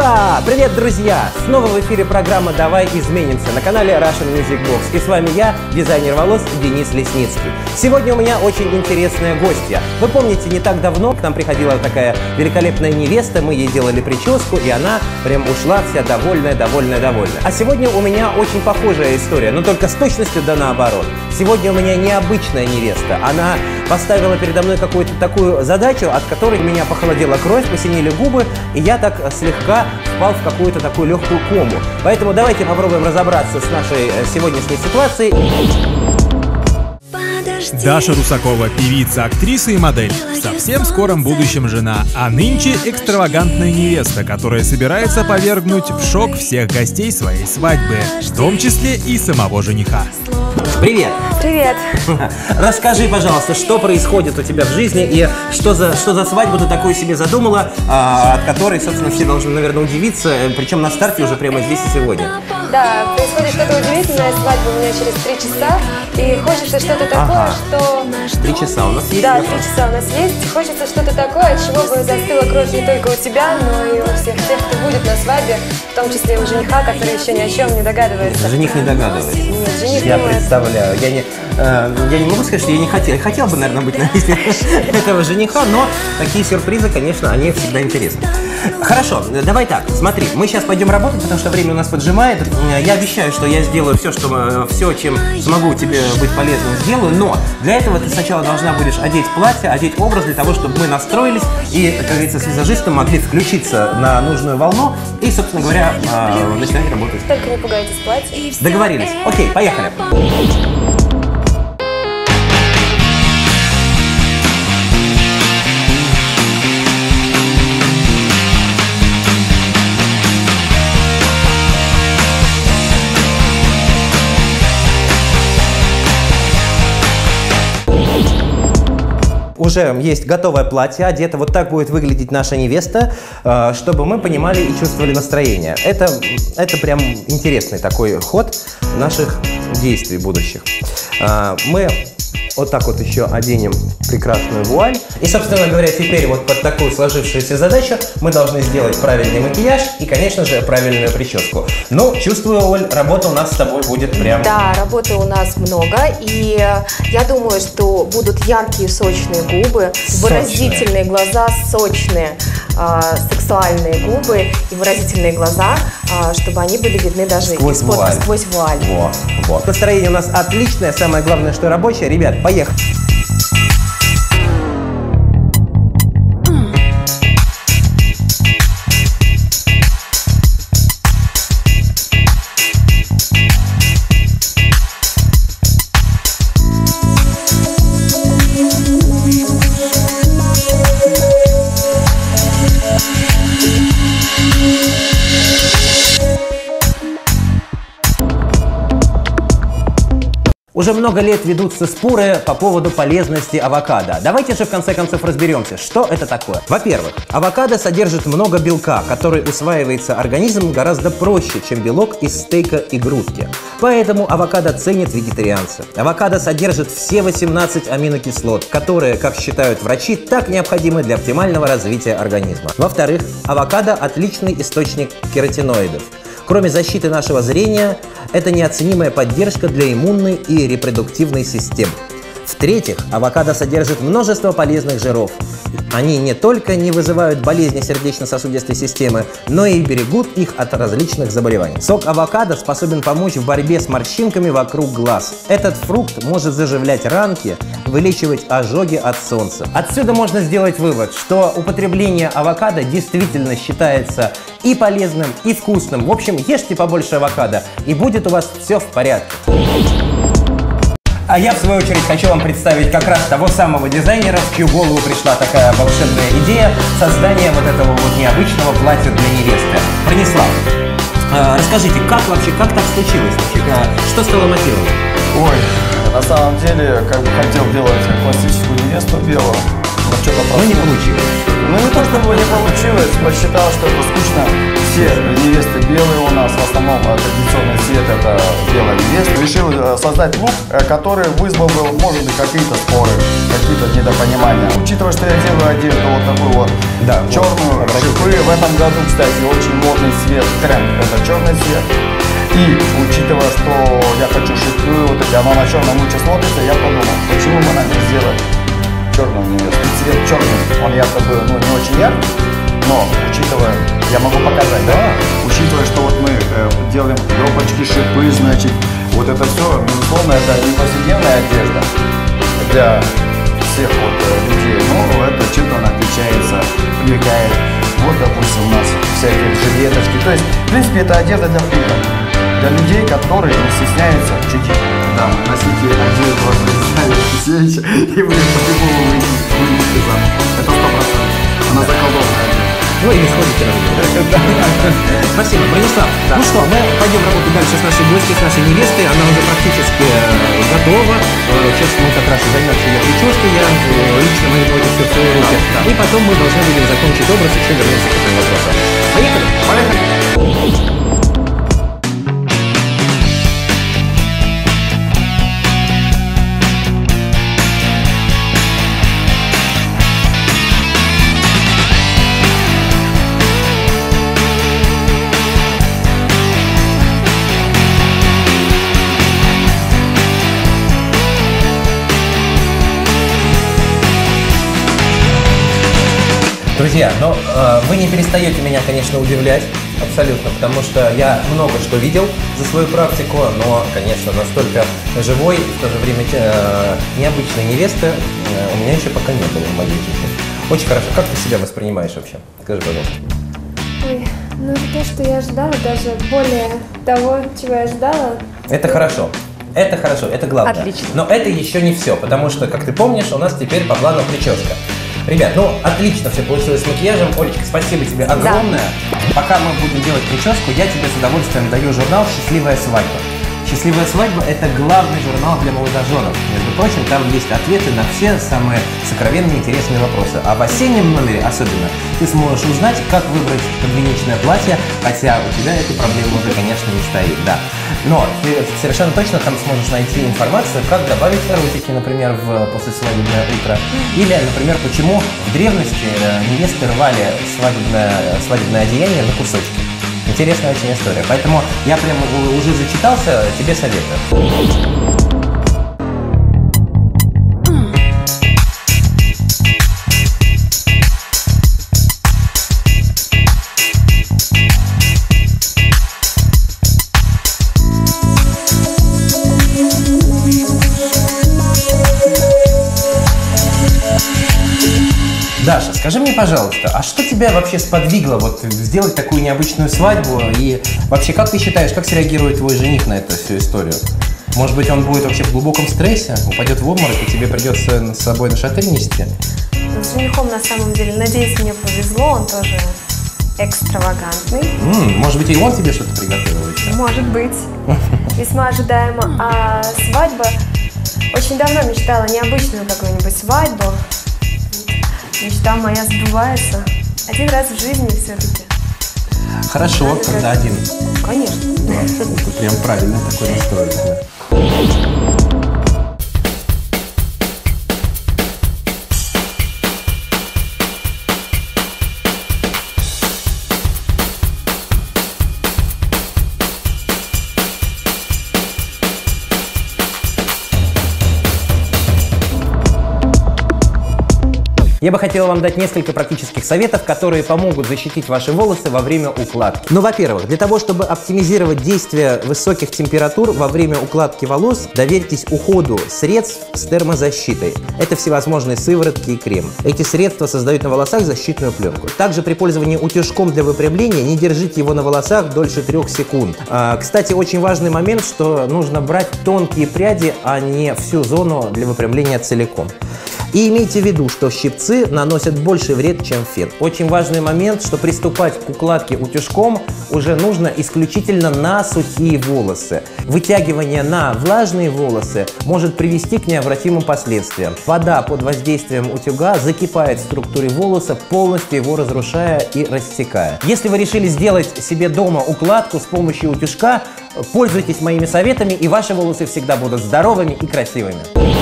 Ура! Привет, друзья! Снова в эфире программа «Давай изменимся» на канале Russian Music Box. И с вами я, дизайнер волос Денис Лесницкий. Сегодня у меня очень интересная гостья. Вы помните, не так давно к нам приходила такая великолепная невеста, мы ей делали прическу, и она прям ушла вся довольная. А сегодня у меня очень похожая история, но только с точностью да наоборот. Сегодня у меня необычная невеста. Она поставила передо мной какую-то такую задачу, от которой меня похолодела кровь, посинели губы, и я так слегка впал в какую-то такую легкую кому. Поэтому давайте попробуем разобраться с нашей сегодняшней ситуацией. Даша Русакова, певица, актриса и модель. В совсем скором будущем жена, а нынче экстравагантная невеста, которая собирается повергнуть в шок всех гостей своей свадьбы, в том числе и самого жениха. Привет! Привет! Расскажи, пожалуйста, что происходит у тебя в жизни и что за свадьбу ты такую себе задумала, от которой, собственно, все должны, наверное, удивиться, причем на старте уже прямо здесь и сегодня. Да, происходит что-то удивительное, свадьба у меня через 3 часа, и хочется что-то такое, что... 3 часа у нас есть? Да, 3 часа у нас есть. Хочется что-то такое, от чего бы застыла кровь не только у тебя, но и у всех тех, кто будет на свадьбе, в том числе и у жениха, который еще ни о чем не догадывается. Жених не догадывается? Нет, жених я думает. Представляю. Я не могу сказать, что я не хотел. Я хотел бы, наверное, быть на месте этого жениха, но такие сюрпризы, конечно, они всегда интересны. Хорошо, давай так, смотри, мы сейчас пойдем работать, потому что время у нас поджимает. Я обещаю, что я сделаю все, чем смогу тебе быть полезным, сделаю, но для этого ты сначала должна будешь одеть платье, одеть образ для того, чтобы мы настроились и, как говорится, с визажистом могли включиться на нужную волну и, собственно говоря, начинать работать. Только не пугайтесь платье. Договорились. Окей, поехали. Уже есть готовое платье, одето, вот так будет выглядеть наша невеста, чтобы мы понимали и чувствовали настроение. Это прям интересный такой ход наших действий будущих. Мы вот так вот еще оденем прекрасную вуаль. И, собственно говоря, теперь вот под такую сложившуюся задачу мы должны сделать правильный макияж и, конечно же, правильную прическу. Ну, чувствую, Оль, работа у нас с тобой будет прям... Да, работы у нас много, и я думаю, что будут яркие сочные губы, выразительные глаза, сочные, сексуальные губы и выразительные глаза, чтобы они были видны даже сквозь вуаль. Вот. Настроение у нас отличное, самое главное, что рабочее. Ребят, поехали! Уже много лет ведутся споры по поводу полезности авокадо. Давайте же в конце концов разберемся, что это такое. Во-первых, авокадо содержит много белка, который усваивается организмом гораздо проще, чем белок из стейка и грудки. Поэтому авокадо ценят вегетарианцы. Авокадо содержит все 18 аминокислот, которые, как считают врачи, так необходимы для оптимального развития организма. Во-вторых, авокадо – отличный источник каротиноидов. Кроме защиты нашего зрения, это неоценимая поддержка для иммунной и репродуктивной систем. В-третьих, авокадо содержит множество полезных жиров. Они не только не вызывают болезни сердечно-сосудистой системы, но и берегут их от различных заболеваний. Сок авокадо способен помочь в борьбе с морщинками вокруг глаз. Этот фрукт может заживлять ранки, вылечивать ожоги от солнца. Отсюда можно сделать вывод, что употребление авокадо действительно считается и полезным, и вкусным. В общем, ешьте побольше авокадо, и будет у вас все в порядке. А я, в свою очередь, хочу вам представить как раз того самого дизайнера, в чью голову пришла такая волшебная идея создания вот этого вот необычного платья для невесты. Бронислав, расскажите, как так случилось? Что стало мотивом? Ой, на самом деле, как бы хотел делать классическую невесту белую. что-то Ну, не получилось. Ну, не то, чтобы не получилось, посчитал, что это скучно. Все невесты белые у нас, в основном традиционный цвет – это белая невеста. Решил создать лук, который вызвал бы, может быть, какие-то споры, какие-то недопонимания. Учитывая, что я делаю одежду вот такую вот, Да, черную, вот, шипы. В этом году, кстати, очень модный цвет, тренд – это черный цвет. И учитывая, что я хочу шипы, вот эти, оно на черном лучше смотрится, я подумал, почему бы нам не сделать черную невесту. Цвет черный, он якобы не очень яркий, но учитывая, я могу показать, да? Учитывая, что вот мы делаем дропочки, шипы, значит, вот это все, безусловно, это не повседневная одежда для всех вот людей, но это чем-то он отличается, привлекает. Вот, допустим, у нас всякие жилеточки. То есть, в принципе, это одежда для фриков, для людей, которые не стесняются чуть-чуть. Да, мы носите одежду, и вы по-любому выйдете замуж. Это 100%. Она заколдованная. Ну или сходите разбирать. Спасибо, Бронислав. Ну что, мы пойдем работать дальше с нашей гостьей, с нашей невестой. Она уже практически готова. Сейчас мы как раз и займемся ее прической. Я лично возьму это все в свои руки. И потом мы должны будем закончить образ и еще вернемся к этому вопросу. Поехали? Поехали. Друзья, но вы не перестаете меня, конечно, удивлять, абсолютно, потому что я много что видел за свою практику, но, конечно, настолько живой, в то же время необычной невесты у меня еще пока не было в моей жизни. Очень хорошо. Как ты себя воспринимаешь вообще? Скажи, пожалуйста. Ой, ну это то, что я ожидала, даже более того, чего я ожидала. Это хорошо. Это хорошо, это главное. Отлично. Но это еще не все, потому что, как ты помнишь, у нас теперь по плану прическа. Ребят, ну отлично все получилось с макияжем. Олечка, спасибо тебе огромное. Да. Пока мы будем делать прическу, я тебе с удовольствием даю журнал «Счастливая свадьба». «Счастливая свадьба» – это главный журнал для молодоженов. Между прочим, там есть ответы на все самые сокровенные интересные вопросы. А в осеннем номере особенно ты сможешь узнать, как выбрать подвенечное платье, хотя у тебя этой проблемы уже, конечно, не стоит, да. Но ты совершенно точно там сможешь найти информацию, как добавить эротики, например, в послесвадебное утро. Или, например, почему в древности невесты рвали свадебное одеяние на кусочки. Интересная очень история. Поэтому я прямо уже зачитался, тебе советую. Даша, скажи мне, пожалуйста, а что тебя вообще сподвигло вот сделать такую необычную свадьбу? И вообще, как ты считаешь, как среагирует твой жених на эту всю историю? Может быть, он будет вообще в глубоком стрессе, упадет в обморок, и тебе придется с собой на шатырь нести? С женихом, на самом деле, надеюсь, мне повезло, он тоже экстравагантный. Может быть, и он тебе что-то приготовил еще? Может быть. Весьма ожидаемо. А свадьба... Очень давно мечтала необычную какую-нибудь свадьбу. Мечта моя сбывается. Один раз в жизни все-таки. Хорошо, когда один. Конечно. Да, это прям правильный такой настрой. Да. Я бы хотел вам дать несколько практических советов, которые помогут защитить ваши волосы во время укладки. Ну, во-первых, для того, чтобы оптимизировать действие высоких температур во время укладки волос, доверьтесь уходу средств с термозащитой. Это всевозможные сыворотки и крем. Эти средства создают на волосах защитную пленку. Также при пользовании утюжком для выпрямления не держите его на волосах дольше 3 секунд. Кстати, очень важный момент, что нужно брать тонкие пряди, а не всю зону для выпрямления целиком. И имейте в виду, что щипцы наносят больше вред, чем фен. Очень важный момент, что приступать к укладке утюжком уже нужно исключительно на сухие волосы. Вытягивание на влажные волосы может привести к необратимым последствиям. Вода под воздействием утюга закипает в структуре волоса, полностью его разрушая и рассекая. Если вы решили сделать себе дома укладку с помощью утюжка, пользуйтесь моими советами, и ваши волосы всегда будут здоровыми и красивыми.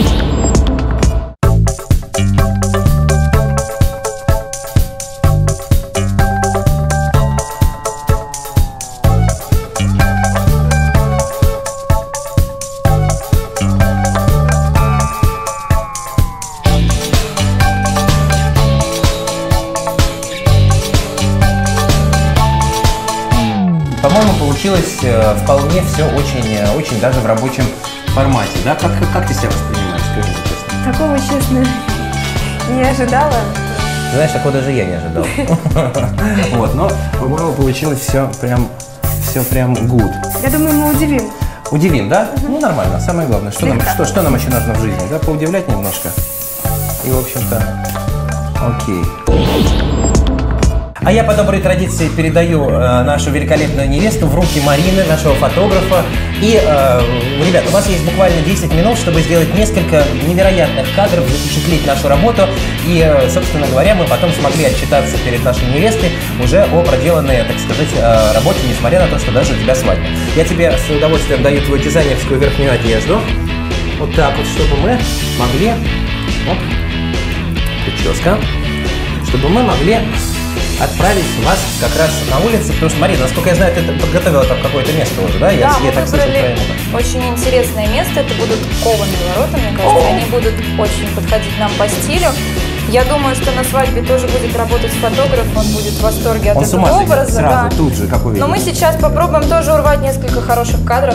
По-моему, получилось вполне все очень даже в рабочем формате. Да? Как ты себя воспринимаешь, скажи мне честно? Такого, честно, не ожидала. Знаешь, такого даже я не ожидал. Вот, но, по-моему, получилось все прям good. Я думаю, мы удивим. Удивим, да? Ну, нормально, самое главное. Что нам еще нужно в жизни? Да? Поудивлять немножко. И, в общем-то, окей. А я по доброй традиции передаю нашу великолепную невесту в руки Марины, нашего фотографа. И, ребят, у вас есть буквально 10 минут, чтобы сделать несколько невероятных кадров, запечатлеть нашу работу. И, собственно говоря, мы потом смогли отчитаться перед нашей невестой уже о проделанной, так сказать, работе, несмотря на то, что даже у тебя свадьба. Я тебе с удовольствием даю твою дизайнерскую верхнюю одежду. Вот так вот, чтобы мы могли... Оп, прическа. Чтобы мы могли отправить вас как раз на улице, потому что, Марина, насколько я знаю, ты подготовила там какое-то место уже, да? Да, мы выбрали очень интересное место, это будут кованые ворота, мне кажется, они будут очень подходить нам по стилю. Я думаю, что на свадьбе тоже будет работать фотограф, он будет в восторге от этого образа. Сразу, тут же, как увидел. Но мы сейчас попробуем тоже урвать несколько хороших кадров.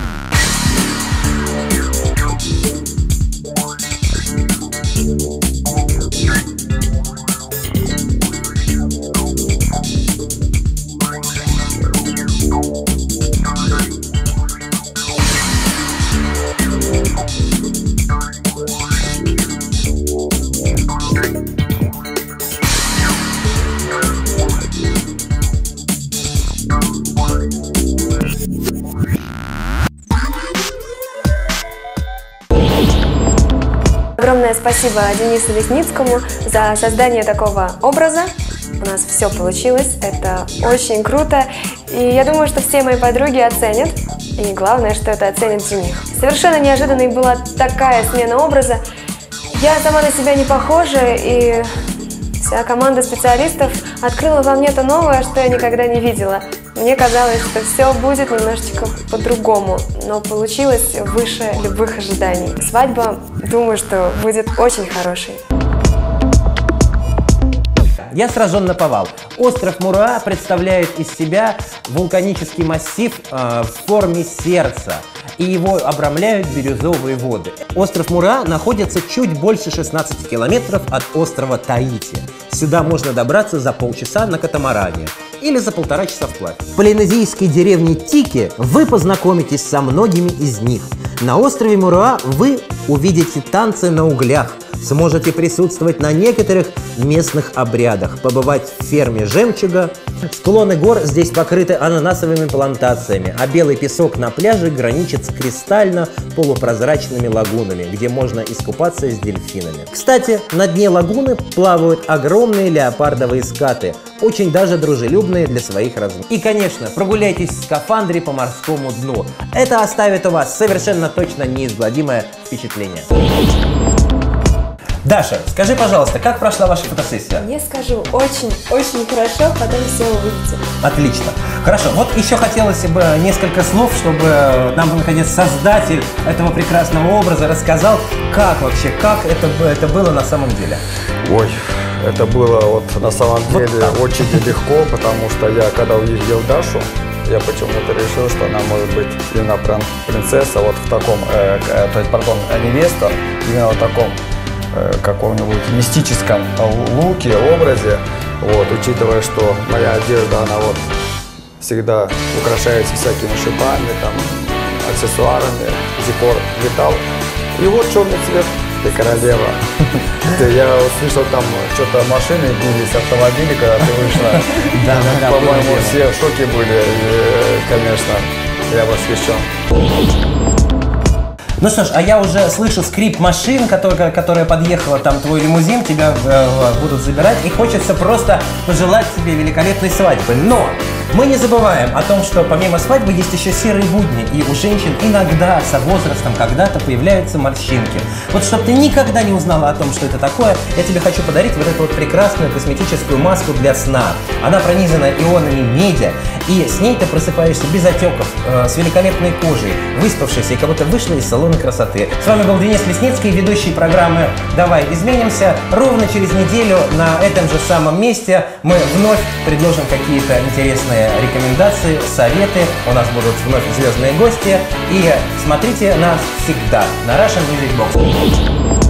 Огромное спасибо Денису Лесницкому за создание такого образа. У нас все получилось, это очень круто. И я думаю, что все мои подруги оценят. И главное, что это оценит жених. Совершенно неожиданной была такая смена образа. Я сама на себя не похожа, и вся команда специалистов открыла во мне то новое, что я никогда не видела. Мне казалось, что все будет немножечко по-другому, но получилось выше любых ожиданий. Свадьба, думаю, что будет очень хорошей. Я сражен наповал. Остров Муруа представляет из себя вулканический массив в форме сердца, и его обрамляют бирюзовые воды. Остров Муруа находится чуть больше 16 километров от острова Таити. Сюда можно добраться за полчаса на катамаране или за 1,5 часа вплавь. В полинезийской деревне Тики вы познакомитесь со многими из них. На острове Муруа вы увидите танцы на углях, сможете присутствовать на некоторых местных обрядах, побывать в ферме жемчуга. Склоны гор здесь покрыты ананасовыми плантациями, а белый песок на пляже граничит с кристально-полупрозрачными лагунами, где можно искупаться с дельфинами. Кстати, на дне лагуны плавают огромные леопардовые скаты, очень даже дружелюбные для своих размеров. И, конечно, прогуляйтесь в скафандре по морскому дну. Это оставит у вас совершенно точно неизгладимое впечатление. Даша, скажи, пожалуйста, как прошла ваша фотосессия? Не скажу, очень хорошо, потом все увидите. Отлично. Хорошо, вот еще хотелось бы несколько слов, чтобы нам, наконец, создатель этого прекрасного образа рассказал, как вообще, как это было на самом деле. Ой, это было вот на самом деле очень нелегко, потому что я, когда увидел Дашу, я почему-то решил, что она может быть именно принцесса вот в таком, то есть, пардон, невеста, именно в таком каком-нибудь мистическом луке, образе, вот, учитывая, что моя одежда, она вот всегда украшается всякими шипами, там, аксессуарами, декор, металл. И вот черный цвет ты королева. Я услышал там что-то машины бились, автомобили, когда ты вышла. Да, По-моему, все в шоке были, конечно, я восхищен. Ну что ж, а я уже слышу скрип машин, которая подъехала, там твой лимузин, тебя будут забирать, и хочется просто пожелать тебе великолепной свадьбы. Но мы не забываем о том, что помимо свадьбы есть еще серые будни, и у женщин иногда со возрастом когда-то появляются морщинки. Вот чтобы ты никогда не узнала о том, что это такое, я тебе хочу подарить вот эту вот прекрасную косметическую маску для сна. Она пронизана ионами меди, и с ней ты просыпаешься без отеков, с великолепной кожей, выспавшейся, и как будто вышла из салона красоты. С вами был Денис Лесницкий, ведущий программы «Давай изменимся». Ровно через неделю на этом же самом месте мы вновь предложим какие-то интересные рекомендации, советы. У нас будут вновь звездные гости. И смотрите нас всегда на Russian Music Box.